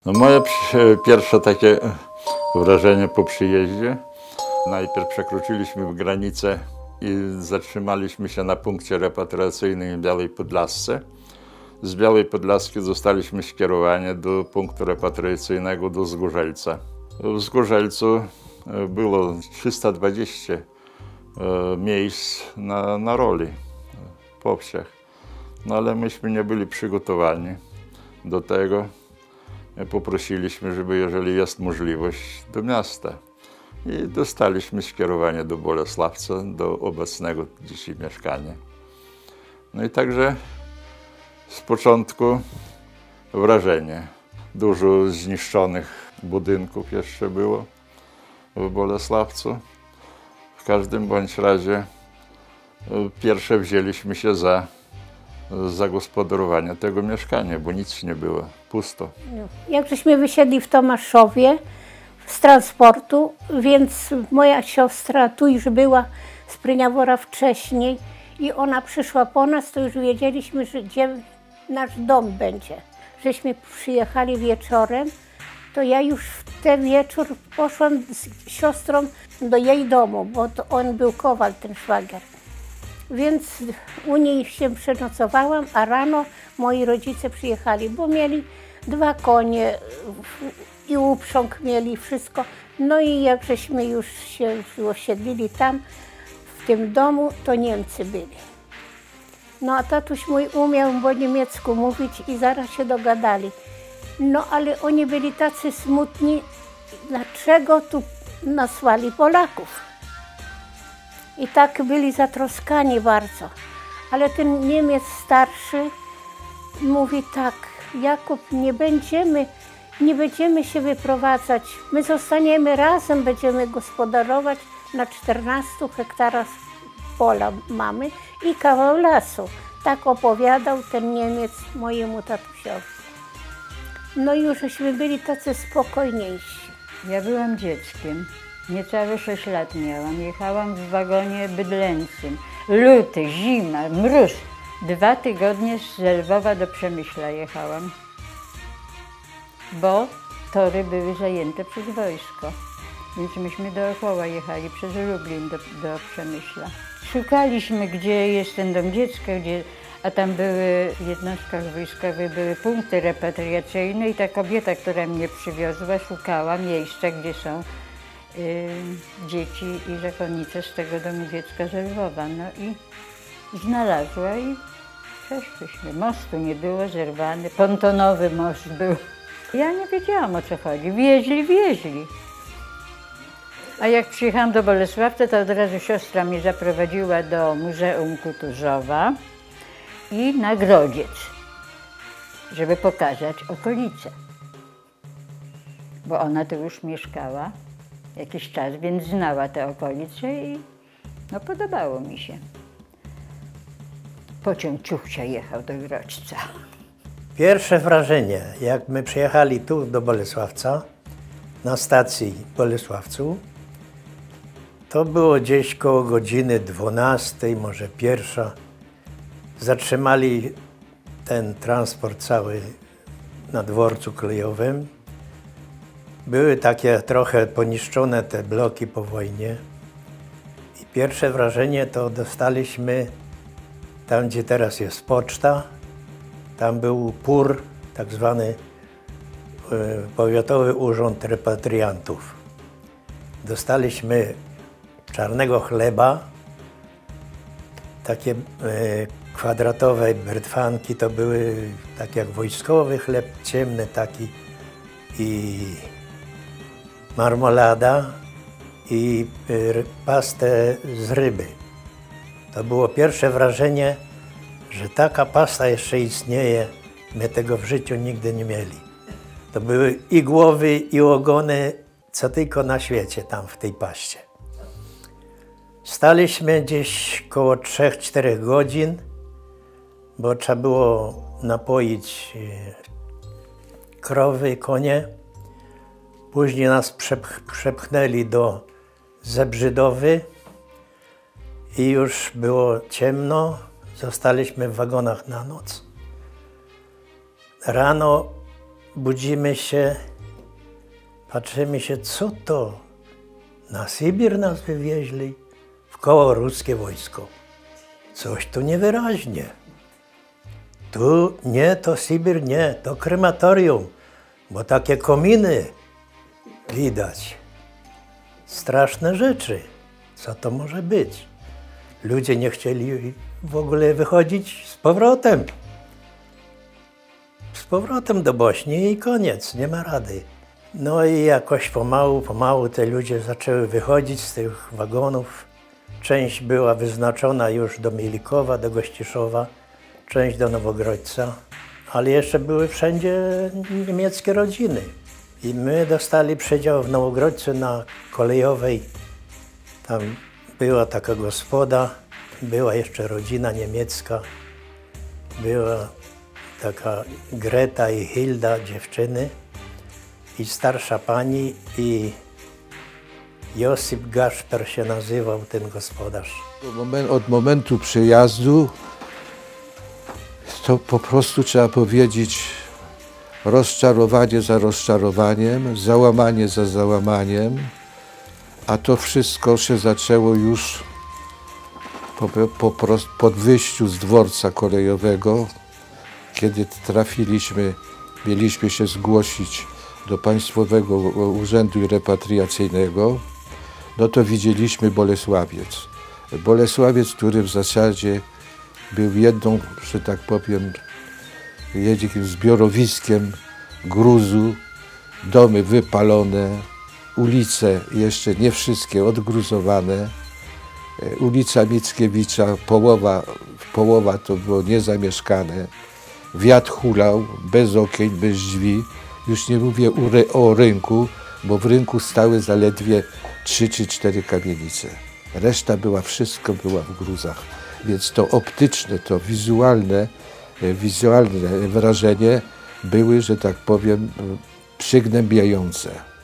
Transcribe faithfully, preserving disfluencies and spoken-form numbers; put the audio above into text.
No moje pierwsze takie wrażenie po przyjeździe. Najpierw przekroczyliśmy w granicę i zatrzymaliśmy się na punkcie repatriacyjnym w Białej Podlasce. Z Białej Podlaski zostaliśmy skierowani do punktu repatriacyjnego do Zgórzelca. W Zgórzelcu było trzysta dwadzieścia miejsc na, na roli po wsiach. No ale myśmy nie byli przygotowani do tego. Poprosiliśmy, żeby jeżeli jest możliwość, do miasta. I dostaliśmy skierowanie do Bolesławca, do obecnego dzisiaj mieszkania. No i także z początku wrażenie. Dużo zniszczonych budynków jeszcze było w Bolesławcu. W każdym bądź razie pierwsze wzięliśmy się za zagospodarowanie tego mieszkania, bo nic nie było, pusto. Jak żeśmy wysiedli w Tomaszowie z transportu, więc moja siostra tu już była z Pryniawora wcześniej i ona przyszła po nas, to już wiedzieliśmy, że gdzie nasz dom będzie. Żeśmy przyjechali wieczorem, to ja już w ten wieczór poszłam z siostrą do jej domu, bo to on był kowal, ten szwagier. Więc u niej się przenocowałam, a rano moi rodzice przyjechali, bo mieli dwa konie i uprząg mieli, wszystko. No i jak żeśmy już się osiedlili tam, w tym domu, to Niemcy byli. No a tatuś mój umiał po niemiecku mówić i zaraz się dogadali. No ale oni byli tacy smutni, dlaczego tu nasłali Polaków. I tak byli zatroskani bardzo. Ale ten Niemiec starszy mówi tak: Jakub, nie będziemy, nie będziemy się wyprowadzać. My zostaniemy razem, będziemy gospodarować na czternastu hektarach pola mamy i kawał lasu. Tak opowiadał ten Niemiec mojemu tatusiowi. No i już żeśmy byli tacy spokojniejsi. Ja byłam dzieckiem. Niecałe sześć lat miałam. Jechałam w wagonie bydlęcym. Luty, zima, mróz. Dwa tygodnie z Lwowa do Przemyśla jechałam, bo tory były zajęte przez wojsko. Więc myśmy dookoła jechali przez Lublin do, do Przemyśla. Szukaliśmy, gdzie jest ten dom dziecka, gdzie, a tam były w jednostkach wojskowych były punkty repatriacyjne i ta kobieta, która mnie przywiozła, szukała miejsca, gdzie są y, dzieci i zakonnice z tego domu dziecka z Lwowa. No i znalazła i przeszliśmy. Mostu nie było, zerwany, pontonowy most był. Ja nie wiedziałam, o co chodzi. Wieźli, wieźli. A jak przyjechałam do Bolesławca, to od razu siostra mnie zaprowadziła do Muzeum Kutuzova i na Grodziec, żeby pokazać okolice. Bo ona tu już mieszkała jakiś czas, więc znała te okolice i no, podobało mi się. Pociąg Ciuchcia jechał do Grodzca. Pierwsze wrażenie, jak my przyjechali tu do Bolesławca, na stacji w Bolesławcu, to było gdzieś koło godziny dwunastej, może pierwsza. Zatrzymali ten transport cały na dworcu kolejowym. Były takie trochę poniszczone te bloki po wojnie. I pierwsze wrażenie to dostaliśmy tam, gdzie teraz jest poczta. Tam był P U R, tak zwany Powiatowy Urząd Repatriantów. Dostaliśmy czarnego chleba, takie kwadratowe brytwanki, to były tak jak wojskowy chleb, ciemny taki, i marmolada i pastę z ryby. To było pierwsze wrażenie, że taka pasta jeszcze istnieje. My tego w życiu nigdy nie mieli. To były i głowy, i ogony, co tylko na świecie tam w tej paście. Staliśmy gdzieś koło trzech czterech godzin, bo trzeba było napoić krowy, konie. Później nas przepch przepchnęli do Zebrzydowy i już było ciemno. Zostaliśmy w wagonach na noc. Rano budzimy się, patrzymy się, co to? Na Sybir nas wywieźli, w koło ruskie wojsko. Coś tu niewyraźnie. Tu nie, to Sybir nie, to krematorium, bo takie kominy widać. Straszne rzeczy. Co to może być? Ludzie nie chcieli w ogóle wychodzić z powrotem. Z powrotem do Bośni i koniec, nie ma rady. No i jakoś pomału, pomału te ludzie zaczęły wychodzić z tych wagonów. Część była wyznaczona już do Mielikowa, do Gościszowa, część do Nowogrodźca, ale jeszcze były wszędzie niemieckie rodziny. I my dostali przedział w Nowogrodźcu na Kolejowej. Tam była taka gospoda, była jeszcze rodzina niemiecka, była taka Greta i Hilda, dziewczyny, i starsza pani, i Josip Gaszper się nazywał ten gospodarz. Od momentu przyjazdu to po prostu trzeba powiedzieć rozczarowanie za rozczarowaniem, załamanie za załamaniem, a to wszystko się zaczęło już po, po, po wyjściu z dworca kolejowego, kiedy trafiliśmy, mieliśmy się zgłosić do Państwowego Urzędu Repatriacyjnego, no to widzieliśmy Bolesławiec. Bolesławiec, który w zasadzie był jedną, że tak powiem, jednym zbiorowiskiem gruzu, domy wypalone, ulice jeszcze nie wszystkie odgruzowane. Ulica Mickiewicza, połowa, połowa to było niezamieszkane. Wiatr hulał, bez okien, bez drzwi. Już nie mówię o rynku, bo w rynku stały zaledwie trzy czy cztery kamienice. Reszta była, wszystko była w gruzach. Więc to optyczne, to wizualne, wizualne wrażenie były, że tak powiem, przygnębiające.